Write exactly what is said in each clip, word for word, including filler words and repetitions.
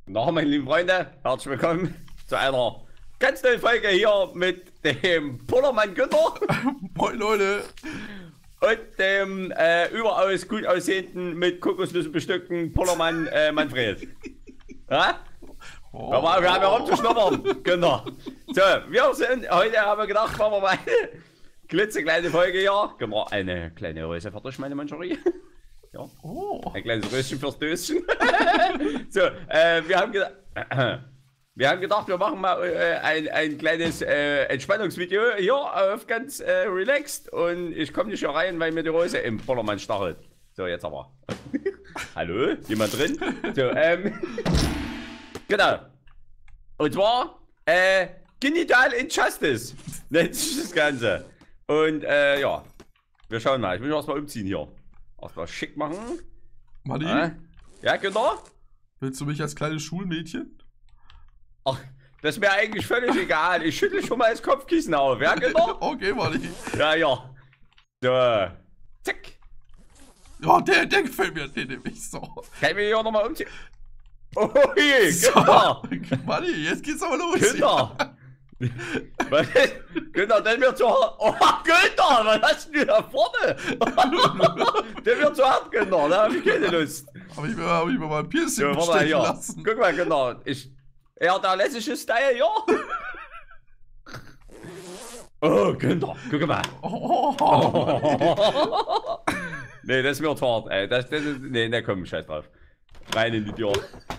Na, meine lieben Freunde, herzlich willkommen zu einer ganz neuen Folge hier mit dem Pullermann Günther. Moin Leute. Und dem äh, überaus gut aussehenden, mit Kokosnüssen bestückten Pullermann äh, Manfred. Ja? Oh. Aber wir haben ja rumzuschnuppern, Günther. So, wir sind, heute haben wir gedacht, machen wir mal eine klitzekleine Folge hier. Können wir eine kleine Röse fertig, meine Mancherie. Ja. Oh. Ein kleines Röschen fürs Döschen. So, äh, wir haben gedacht, äh, wir haben gedacht, wir machen mal äh, ein, ein kleines äh, Entspannungsvideo hier auf ganz äh, relaxed. Und ich komme nicht hier rein, weil mir die Röse im Pullermann stachelt. So, jetzt aber. Hallo? Jemand drin? So, ähm. Genau. Und zwar, äh, Genital Injustice nennt sich das Ganze. Und, äh, ja. Wir schauen mal. Ich will mich erstmal umziehen hier. Erstmal schick machen. Manni? Äh, ja, genau. Willst du mich als kleines Schulmädchen? Ach, das ist mir eigentlich völlig egal. Ich schüttel schon mal das Kopfkissen auf. Ja, genau. Okay, Manni. Ja, ja. So. Zack. Ja, der, der gefällt mir. Den nehme ich so. Kann ich mich hier nochmal umziehen? Oh je, so. Günther. Manni, jetzt geht's aber los. Günther. Was ist? Günther, der wird zu hart. Oh, Günther, was hast du da vorne? Der wird zu hart, Günther, da hab ich keine Lust. Hab ich mir, hab ich mir mal ein Piercing Ja, bestechen lassen. Guck mal, Günther. Ich, ja, der lässige Style, ja. Oh, Günther, guck mal. Oh. Oh. Nee, das wird hart, ey. Das, das ist, nee, da komm, scheiß drauf. Rein in die Tür.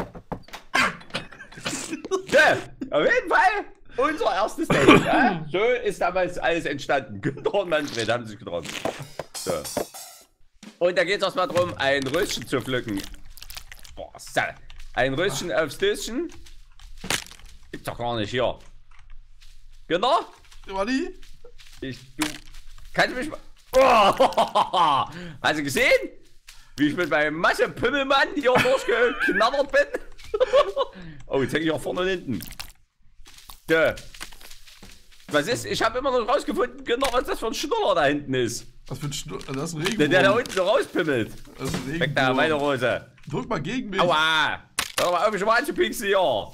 Ja, auf jeden Fall. Unser erstes Date, ja? So ist damals alles entstanden. Günther und Manfred haben sich getroffen. So. Und da geht es erstmal darum, ein Röschen zu pflücken. Boah, so. Ein Röschen aufs Döschen. Ist doch gar nicht hier. Günther? Manni? Ich, du, kannst du mich mal... Oh, hast du gesehen? Wie ich mit meinem Masse-Pümmelmann hier durchgeknattert bin? Oh, jetzt hänge ich auch vorne und hinten. Ja. Was ist? Ich habe immer noch rausgefunden, genau, was das für ein Schnuller da hinten ist. Was für ein Schnuller? Das ist ein Regenwurm. Der, der da unten so rauspimmelt. Das ist ein Regenwurm. Weg da, meine Rose. Drück mal gegen mich. Aua. Hör mal auf, mich mal anzupinksen hier.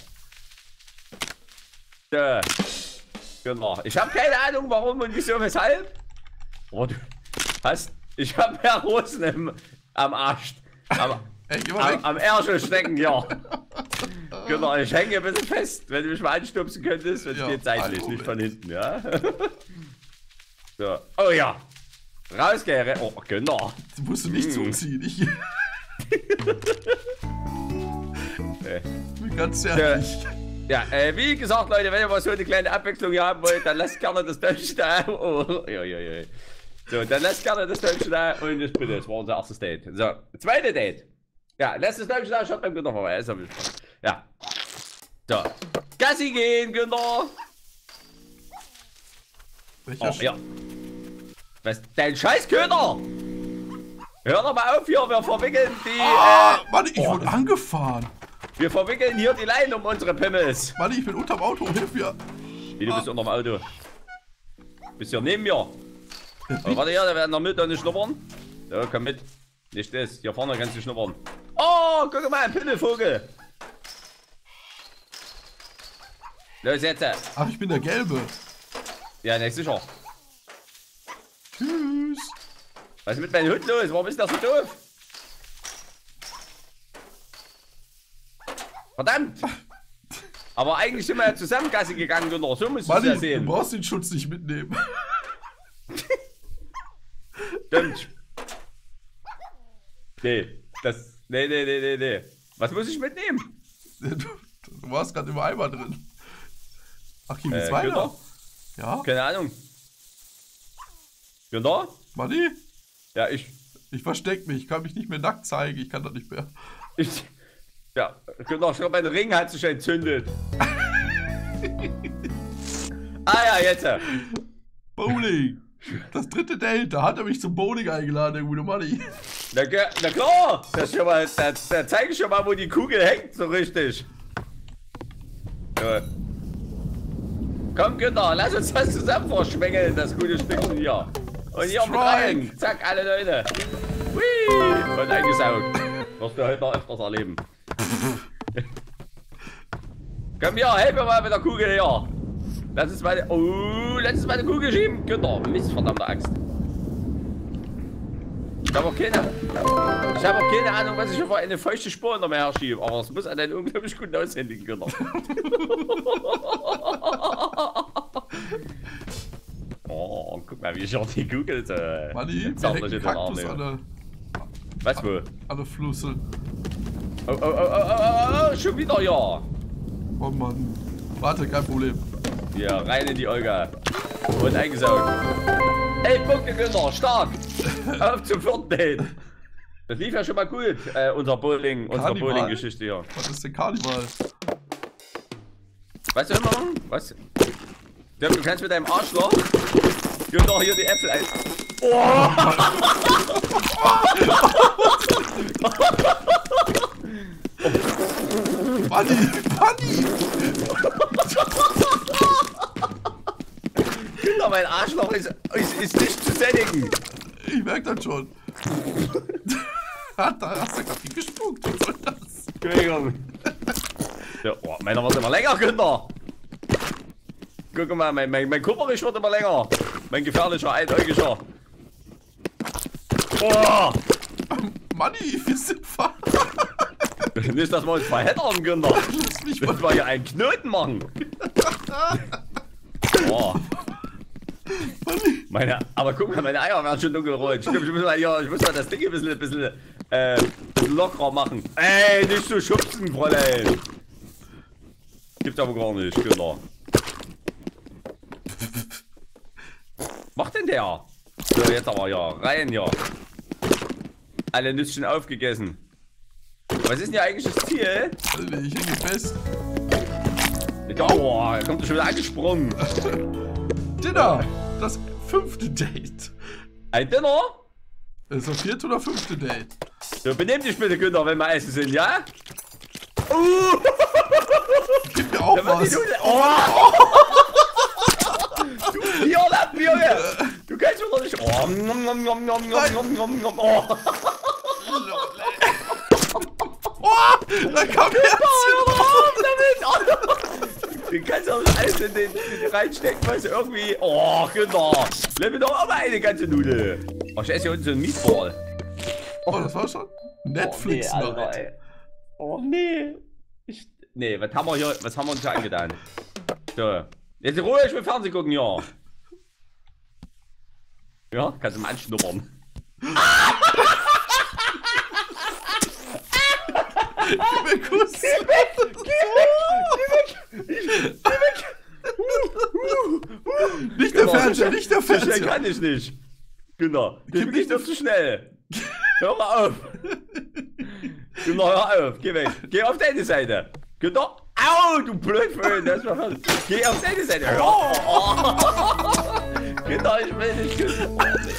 Ja. Genau. Ich habe keine Ahnung, warum und wieso, weshalb. Oh, du hast... Ich habe mehr Rosen im, am Arsch. Am, Ey, am, am Ärschel stecken, ja. Genau, ich hänge ein bisschen fest, wenn du mich mal anstupsen könntest, wenn es ja, geht seitlich, nicht von hinten, ja. So. Oh ja. Rausgehen. Oh, genau. Du musst du nicht hm. zuziehen, ich. äh. Ich bin ganz ehrlich. Ja, äh, wie gesagt, Leute, wenn ihr mal so eine kleine Abwechslung hier haben wollt, dann lasst gerne das Däumchen da. Oh, ja, ja, ja. So, dann lasst gerne das Däumchen da und ich bitte, das war unser erstes Date. So, zweite Date. Ja, lasst das Däumchen da, schaut beim Günther vorbei. Ist ja. So. Gassi gehen, Günther. Welcher oh, ja. Was? Dein Scheißköder! Hör doch mal auf hier, wir verwickeln die. Ah, äh, Mann, ich oh, wurde angefahren. Wir verwickeln hier die Leine um unsere Pimmels. Mann, ich bin unterm Auto, hilf mir. Wie, du ah. bist unterm Auto? Bist hier neben mir? Oh, warte hier, da werden wir mit und nicht schnuppern. So, komm mit. Nicht das. Hier vorne kannst du schnuppern. Oh, guck mal, ein Pimmelvogel. Los jetzt. Ach, ich bin der Gelbe. Ja, nicht sicher. Tschüss. Was ist mit meinem Hund los? Warum ist der so doof? Verdammt! Aber eigentlich sind wir ja zusammen Gassi gegangen, Günther. So musst du es ja sehen. Du brauchst den Schutz nicht mitnehmen. Stimmt. Nee, das... Nee, nee, nee, nee, nee. Was muss ich mitnehmen? Du, du warst gerade im Eimer drin. Ach, hier geht's äh, weiter. Günther? Ja? Keine Ahnung. Günther? Manni? Ja, ich... Ich versteck mich. Ich kann mich nicht mehr nackt zeigen. Ich kann das nicht mehr. Ich... Ja, Günther, ich glaube, mein Ring hat sich entzündet. Ah ja, jetzt. Bowling. Das dritte Date, da hat er mich zum Bowling eingeladen, der gute Manni. Na, na klar, das schon mal, da, da zeige ich schon mal, wo die Kugel hängt, so richtig. So. Komm, Günther, lass uns das zusammen verschwängeln, das gute Stückchen hier. Und hier mit rein. Zack, alle Leute. Hui. Und eingesaugt. Wirst du heute noch öfters erleben. Komm hier, helf mir mal mit der Kugel her. Lass uns meine. Oh, lass uns meine Kugel schieben. Genau, Mist, verdammte Axt. Ich habe auch keine. Ich habe auch keine Ahnung, was ich für eine feuchte Spur hinter mir her schiebe. Aber es muss an einen unglaublich guten aushändigen Günther. Oh, guck mal, wie ich auch die Kugel so. Manni, wir hängen Kaktus an der. Was wo? An der Flusse. Oh, oh, oh, oh, oh, oh, schon wieder, ja. Oh Mann. Warte, kein Problem. Ja, rein in die Olga. Und eingesaugt. Ey, Punkte, Günther, stark. Auf zum vierten Date. Das lief ja schon mal gut, äh, unser Bowling, unsere Bowling-Geschichte hier. Was ist denn Karneval? Weißt du immer? Was? Du kannst mit deinem Arschloch Günther hier die Äpfel ein. Oh! Manni, Manni! Günther, mein Arschloch ist, ist, ist nicht zu sättigen. Ich merk das schon. Da hast du gerade gespuckt. Was soll das? Entschuldigung. Ja, oh, meiner wird immer länger, Günther. Guck mal, mein, mein, mein Kupperisch wird immer länger. Mein gefährlicher, einäugiger. Oh! Manni, wir sind fast. Nicht, dass wir uns verheddern, Günther. Lass Müssen wir hier einen Knoten machen. Oh. Meine, aber guck mal, meine Eier werden schon dunkelrot. Ich, ich, muss mal hier, ich muss mal das Ding ein bisschen, ein bisschen, äh, ein bisschen lockerer machen. Ey, nicht so schubsen, Fräulein. Gibt's aber gar nicht, Günther. Was macht denn der? So, jetzt aber ja, rein hier. Alle Nüsschen aufgegessen. Was ist denn hier eigentlich das Ziel? Alter, ich hänge fest. Oh, er kommt schon wieder angesprungen. Dinner! Das fünfte Date. Ein Dinner? Das ist das vierte oder fünfte Date? So, benimm dich bitte, Günther, wenn wir essen sind, ja? Uh. Gib mir auch was. Die oh. Du Vierlappen, Junge! Du kannst doch nicht. Oh, nom, nom, nom, nom, nom, nom, nom, oh. Oh, da kam Herzchen raus. Du kannst auch nicht alles in den, in den reinstecken, was du irgendwie. Oh, Günther! Lass mir doch auch mal eine ganze Nudel. Oh, ich esse hier unten so ein Meatball. Oh, das war schon Netflix oh, nee, Alter, ey. Oh nee. Ich, nee, was haben wir hier, was haben wir uns hier angetan? So. Jetzt in Ruhe, ich will Fernsehen gucken, ja. Ja, kannst du mal anschnuppern. Gib mir Kuss. Geh weg, geh weg, geh weg, geh weg. Nicht der Fernseher, nicht der Fernseher. So Fernseher. schnell kann ich nicht. Genau. Gib nicht doch zu schnell. Hör mal auf. Genau, hör auf. Geh weg. Geh auf deine Seite. Genau. Au, du Blödvögel. Das war fast. Geh auf deine Seite. Oh, oh. Genau, ich will nicht küssen.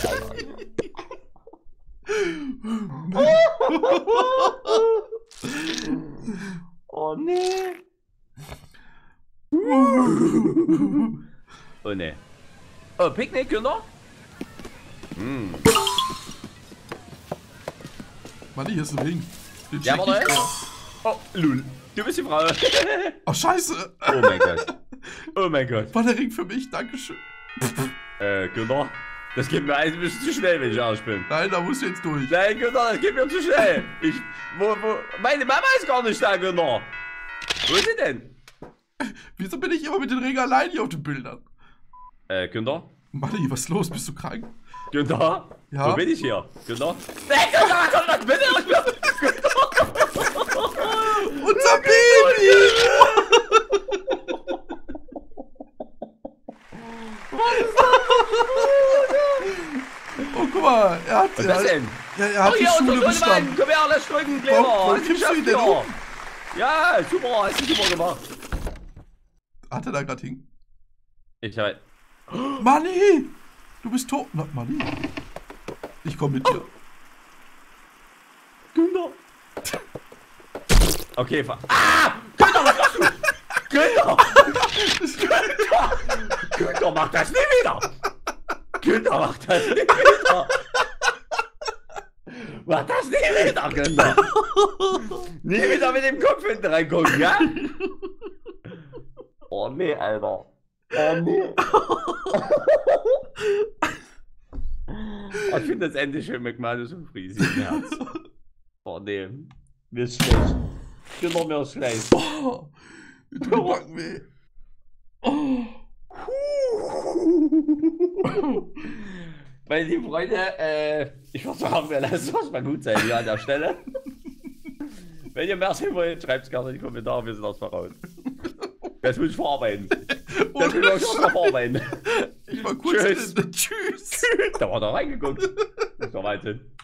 Oh nee. Oh nee. Oh, Picknick, Günther? Hm. Mann, hier ist ein Ring. Den Ja, check warte. ich mal. Oh, Lul. Du bist die Frau. Oh, scheiße. Oh mein Gott. Oh mein Gott. War der Ring für mich? Dankeschön. Äh, Günther? Das geht mir ein bisschen zu schnell, wenn ich ehrlich bin. Nein, da musst du jetzt durch. Nein, Günther, das geht mir zu schnell. Ich, wo, wo, meine Mama ist gar nicht da, Günther. Wo ist sie denn? Wieso bin ich immer mit den Ringen allein hier auf den Bildern? Äh, Günther? Manni, was ist los? Bist du krank? Günther? Ja? Wo bin ich hier? Günther? Nein, Günther, komm doch bitte! Unser Baby! Oh, guck mal, er hat... Was ist er das hat, denn? Ja, er hat Oh, die hier, Schule unser bestanden. Sohnemann! Komm her, lass drücken, Kleber! Warum- warum Hast kippst du ihn geschafft, denn ja. um? Ja, super, hast du super gemacht. Hat er da gerade hin? Ich halt. Manni! Du bist tot. Na, Manni. Ich komm mit dir. Günther! Okay, ver ah! Günther, was machst du? Günther! Günther! Günther, mach das nie wieder! Günther, mach das nie wieder! Mach das nie wieder, Günther! Nie wieder mit dem Kopf hinten reingucken, ja? Oh nee, Alter. Oh nee. Oh, ich finde das Ende schön, McManus und Friesi im Herz. Oh nee. Mir ist schlecht. Kinder, mir ist schlecht. Oh, mir tut die Backen weh. Oh. Meine lieben Freunde, äh, ich würde sagen, wir lassen es mal gut sein hier an der Stelle. Wenn ihr mehr sehen wollt, schreibt es gerne in die Kommentare, wir sind erstmal raus. Das muss ich verarbeiten. Das will ich erstmal verarbeiten. Ich war kurz Tschüss. drin. Tschüss. Da war da reingeguckt. Das ist der Wahnsinn.